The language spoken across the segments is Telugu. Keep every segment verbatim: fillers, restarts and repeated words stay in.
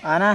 आना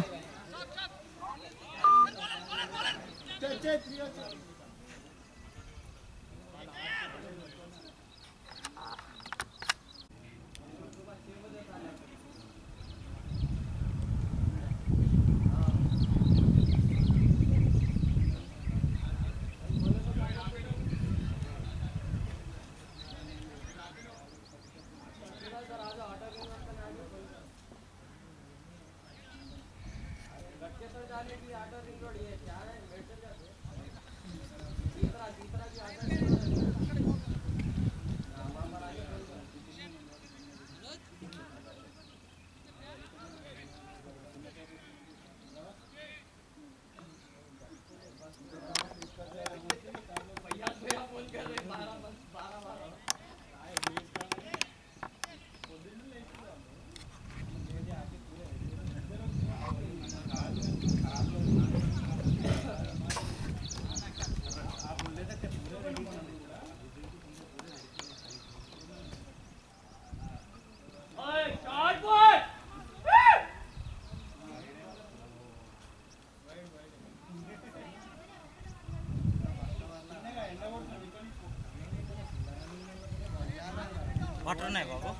वाटर नहीं बाबू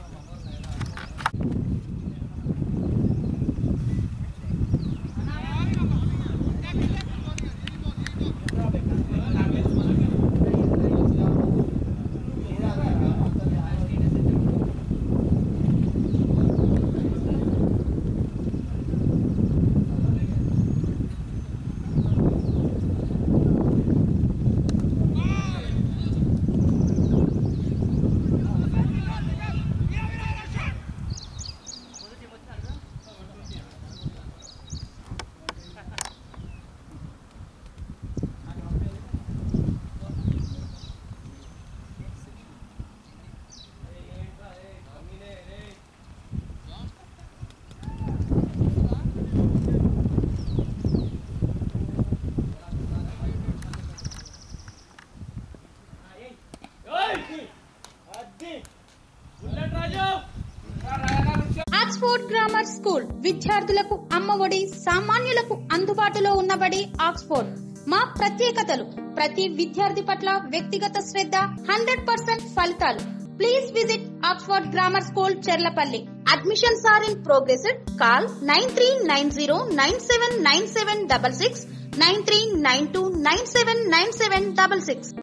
ఆక్స్ఫోర్డ్ గ్రామర్ స్కూల్ విద్యార్థులకు అమ్మఒడి, సామాన్యులకు అందుబాటులో ఉన్నబడి ఆక్స్ఫోర్డ్. మా ప్రత్యేకతలు: ప్రతి విద్యార్థి పట్ల వ్యక్తిగత శ్రద్ధ, హండ్రెడ్ పర్సెంట్ ఫలితాలు. Please visit Oxford grammar school, Cherlapalli. Admissions are in progress. Call nine three nine zero nine seven nine seven double six, nine three nine two nine seven nine seven double six.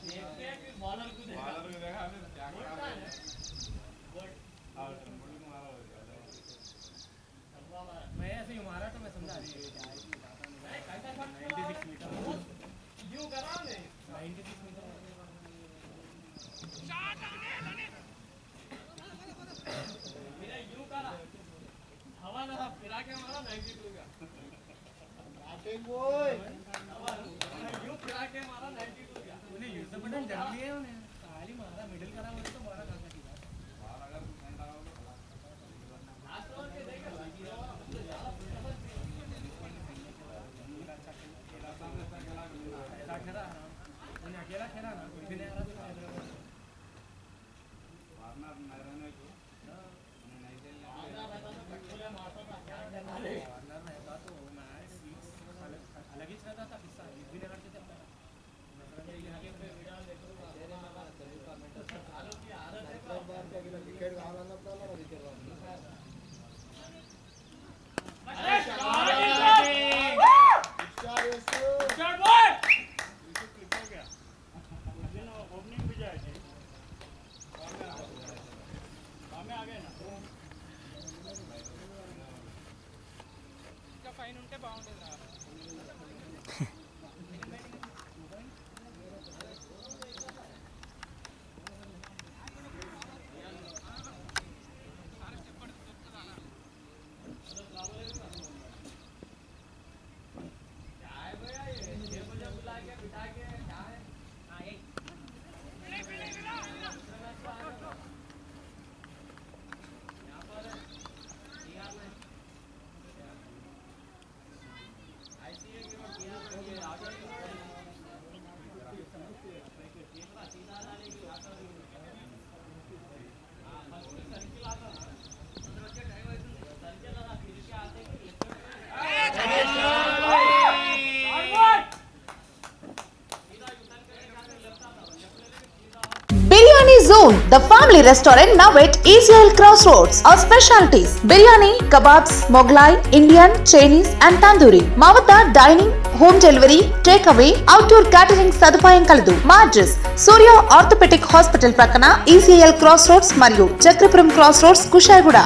Bowler को देखा आपने क्या करा Zone, the family restaurant now at E C L Crossroads. Our specialties: biryani, kebabs, Mughlai, Indian, Chinese and Tandoori. మా వద్ద dining, home delivery, take away, outdoor catering సదుపాయం కలదు. మా అడ్రస్ సూర్య ఆర్థోపెడిక్ హాస్పిటల్ ప్రక్కన E C L Crossroads మరియు Chakrapuram Crossroads, Kushaiguda.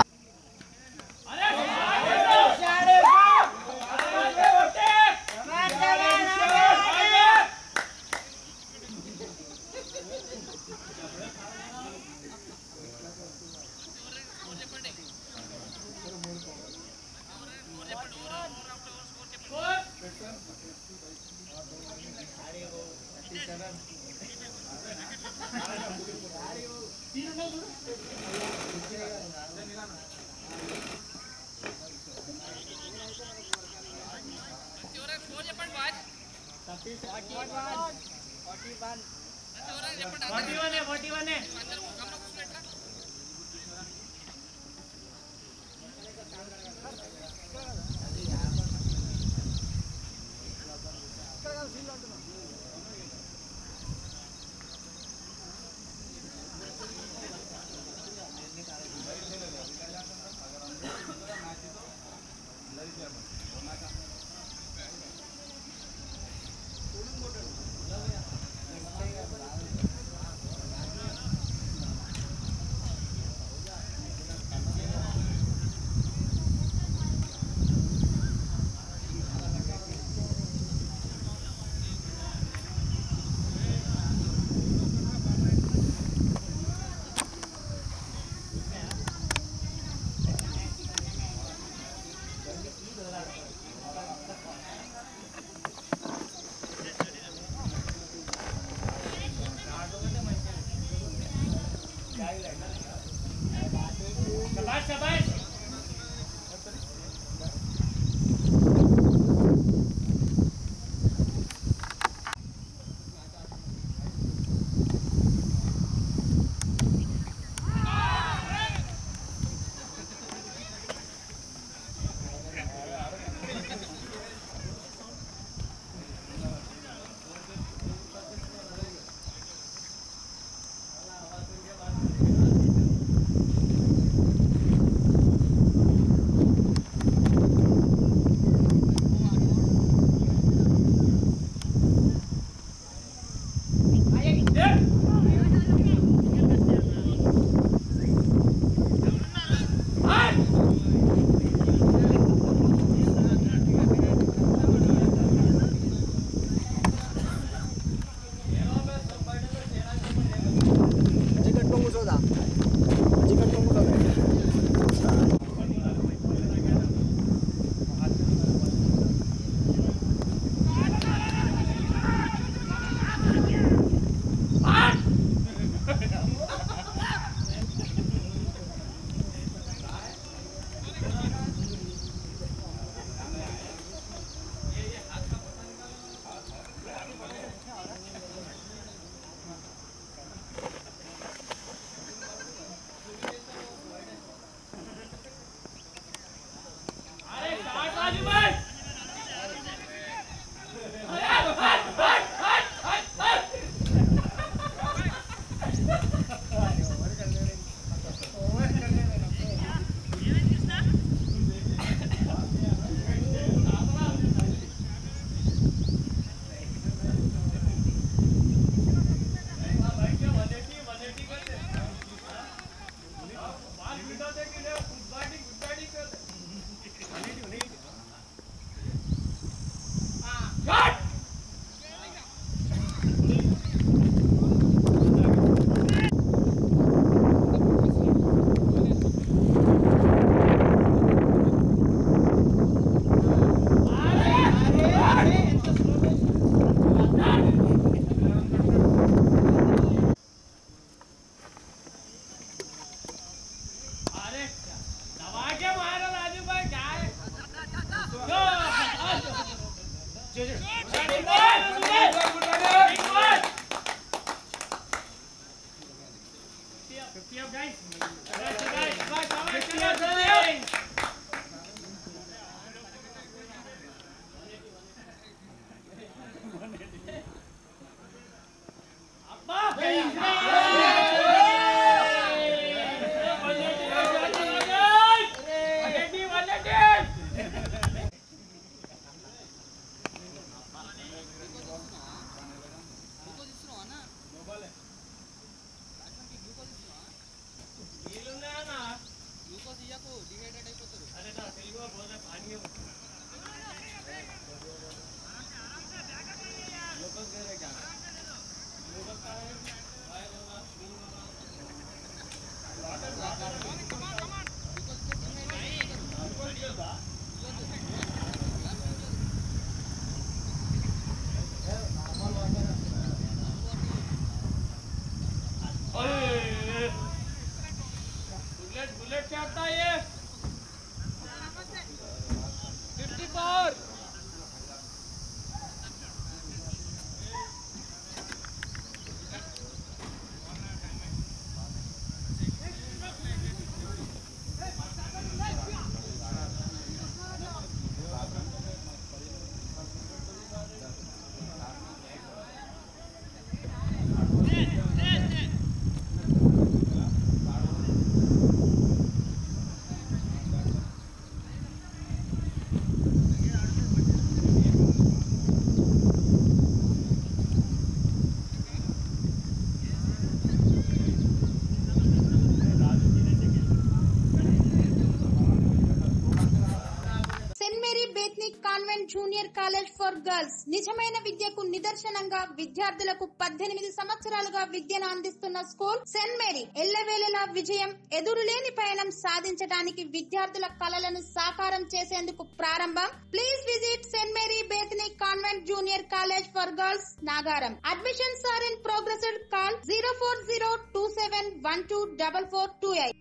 College for girls నిజమైన విద్యకు నిదర్శనంగా విద్యార్థులకు పద్దెనిమిది సంవత్సరాలుగా విద్యను అందిస్తున్న స్కూల్ సెయింట్ మేరీ ఎల్లవేళలా విజయం ఎదురులేని పయనం సాధించడానికి విద్యార్థుల కలలను సాకారం చేసేందుకు ప్రారంభం. Please visit Saint Mary Bethany convent junior college for girls Nagaram. Admissions are in progress. Call zero four zero two seven one two double four two eight.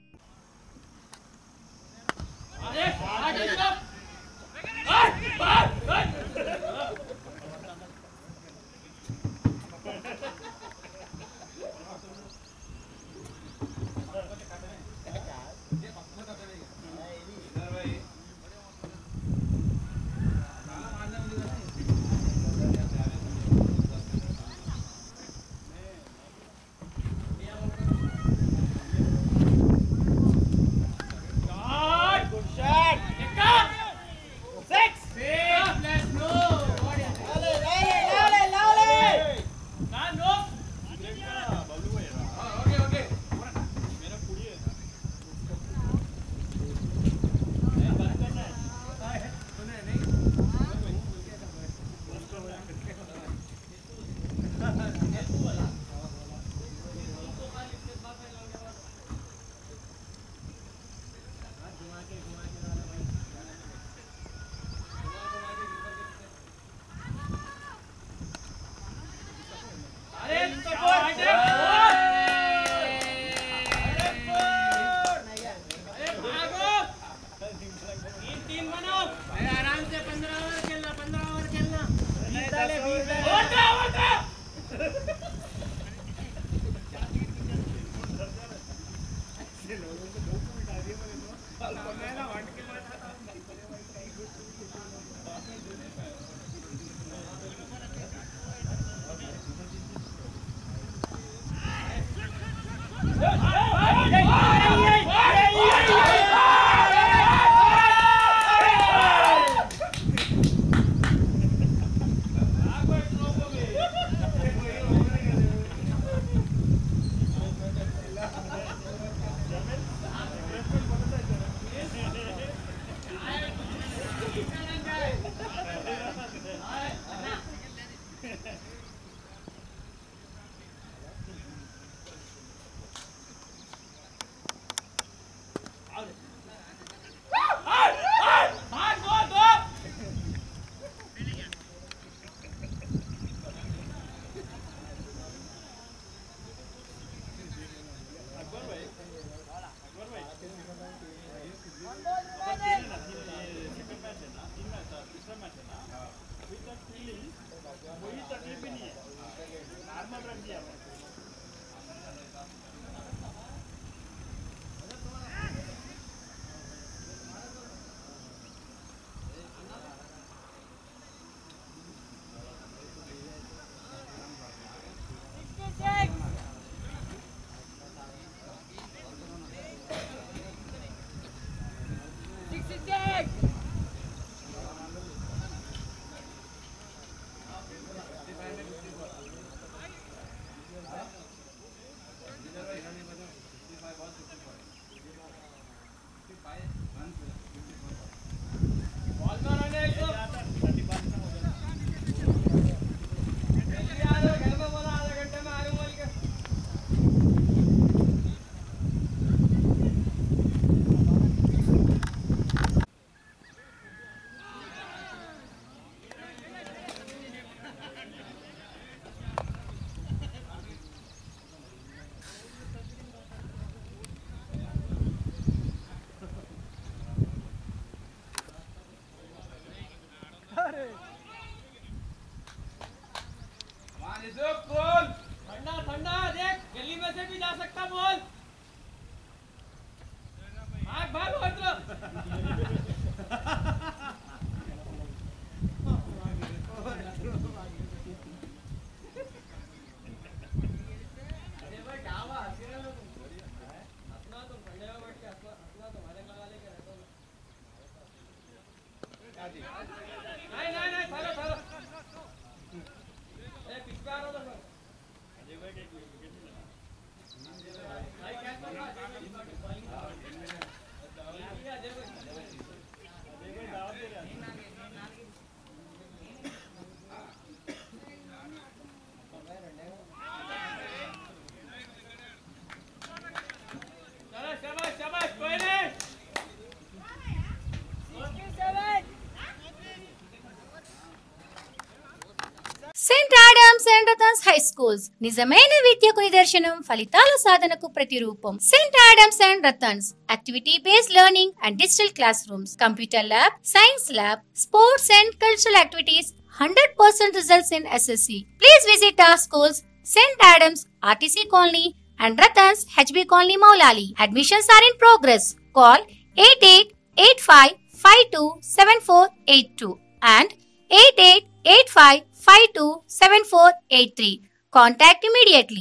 ठंडा ठंडा देख, गली में से भी जा सकता बोल। भाग भाग नहीं नहीं नहीं थारो थारो ए पिछवा आ रहा था अजय भाई के विकेट नहीं लगा भाई क्या कर रहा है अजय भाई अजय भाई दावत दे रहा है స్కూల్స్ నిజమైన విద్యకు నిదర్శనం, ఫలితాల సాధనకు ప్రతిరూపం. Saint Adams and Ratans activity based learning and digital classrooms, computer lab, science lab, sports and cultural activities, one hundred percent results in S S C. Please visit our schools, Saint Adams, R T C Colony and Ratans, H B Colony, Maulali. Admissions are in progress. Call eight eight eight five five two seven four eight two and eight eight eight five five two seven four eight three. Contact immediately.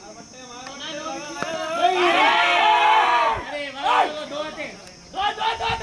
दो दो दो